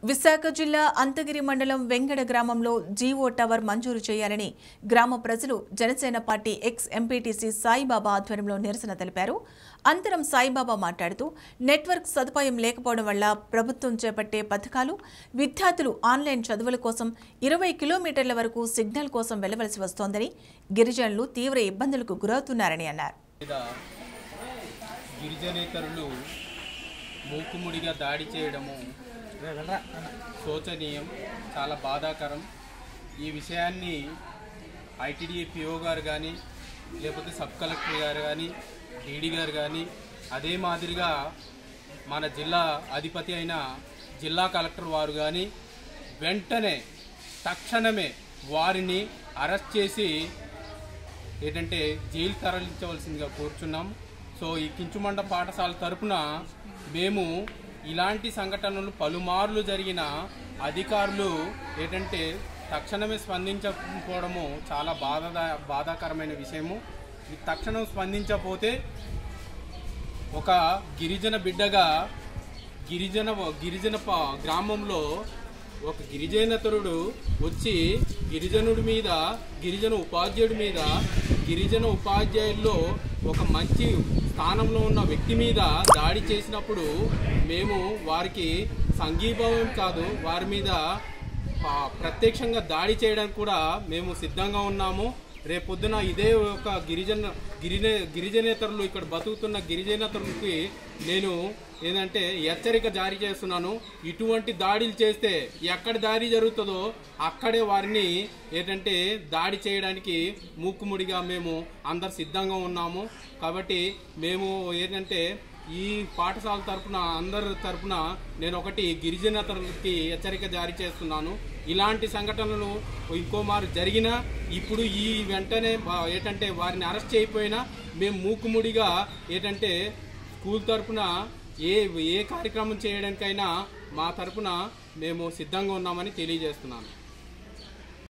విశాఖ జిల్లా అంతగిరి మండలం వెంగడ గ్రామంలో జీవో టవర్ మంజూరు చేయాలని గ్రామ ప్రజలు Janasena party ex MPTC Saibaba ఆధ్వర్యంలో నిరసన తెలిపారు. అంతరం సాయిబాబా మాట్లాడుతూ నెట్వర్క్ సదుపాయం లేకపోవడం వల్ల ప్రభుత్వం చేపట్టే పథకాలు విద్యార్థులు ఆన్లైన్ చదువుల కోసం 20 కిలోమీటర్ల వరకు సిగ్నల్ కోసం వెళ్లవలసి వస్తోందని, గిరిజనులు తీవ్ర ఇబ్బందులకు గురవుతున్నారని అన్నారు. గిరిజనేతరులు మూకుముడిగా దాడి చేయడము శోచనీయం, చాలా బాధాకరం. ఈ విషయాన్ని ఐటీడీఏ పిఓ గారు కానీ, లేకపోతే సబ్ కలెక్టర్ గారు కానీ, డీడీ గారు కానీ, అదే మాదిరిగా మన జిల్లా అధిపతి అయిన జిల్లా కలెక్టర్ వారు కానీ వెంటనే తక్షణమే వారిని అరెస్ట్ చేసి ఏంటంటే జైలు తరలించవలసిందిగా కోరుచున్నాం. సో ఈ కించుమండ పాఠశాల తరపున మేము ఇలాంటి సంఘటనలు పలుమార్లు జరిగిన అధికారులు ఏంటంటే తక్షణమే స్పందించకపోవడము చాలా బాధాకరమైన విషయము. తక్షణం స్పందించకపోతే ఒక గిరిజన బిడ్డగా గిరిజన గ్రామంలో ఒక గిరిజనేతరుడు వచ్చి గిరిజనుడి మీద, గిరిజన ఉపాధ్యాయుడి మీద, గిరిజన ఉపాధ్యాయుల్లో ఒక మంచి స్థానంలో ఉన్న వ్యక్తి మీద దాడి చేసినప్పుడు మేము వారికి సంఘీభావం కాదు, వారి మీద ప్రత్యక్షంగా దాడి చేయడానికి కూడా మేము సిద్ధంగా ఉన్నాము. రేపొద్దున ఇదే ఒక గిరిజనేతరులు ఇక్కడ బతుకుతున్న గిరిజనేతరులకి నేను ఏంటంటే హెచ్చరిక జారీ చేస్తున్నాను. ఇటువంటి దాడులు చేస్తే ఎక్కడ దాడి జరుగుతుందో అక్కడే వారిని ఏంటంటే దాడి చేయడానికి మూకుముడిగా మేము అందరు సిద్ధంగా ఉన్నాము. కాబట్టి మేము ఏంటంటే ఈ పాఠశాల తరఫున అందరి తరఫున నేను ఒకటి గిరిజనేతరులకి హెచ్చరిక జారీ చేస్తున్నాను. ఇలాంటి సంఘటనలు ఇంకోమారు జరిగినా ఇప్పుడు ఈ వెంటనే ఏంటంటే వారిని అరెస్ట్ చేయకపోయినా మేము మూకుముడిగా ఏంటంటే స్కూల్ తరఫున ఏ కార్యక్రమం చేయడానికైనా మా తరఫున మేము సిద్ధంగా ఉన్నామని తెలియజేస్తున్నాను.